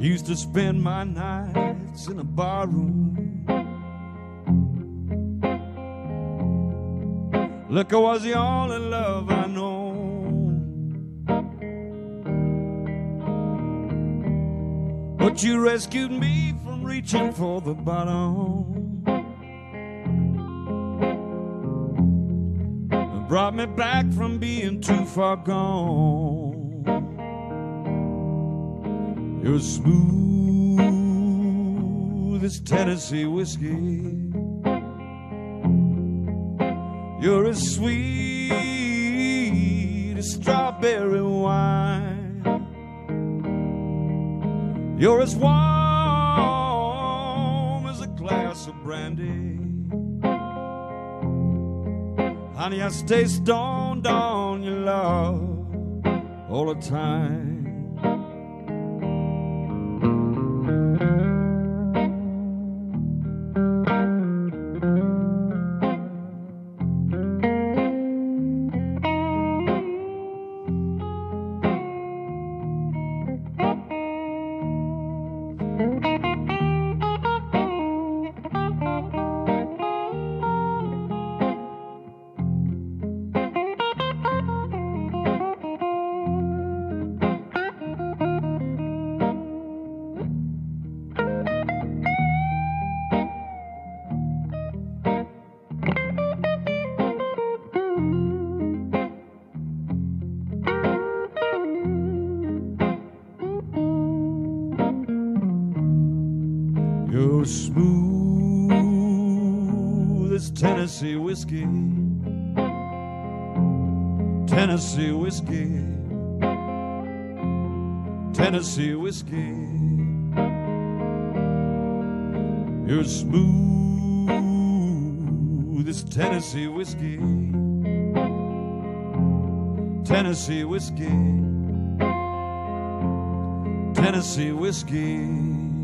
Used to spend my nights in a barroom. Liquor was the only love I know. But you rescued me from reaching for the bottom, and brought me back from being too far gone. You're smooth as Tennessee whiskey. You're as sweet as strawberry wine. You're as warm as a glass of brandy. Honey, I stay stoned on your love all the time. You're smooth as Tennessee whiskey. Tennessee whiskey. Tennessee whiskey. You're smooth as Tennessee whiskey. Tennessee whiskey. Tennessee whiskey.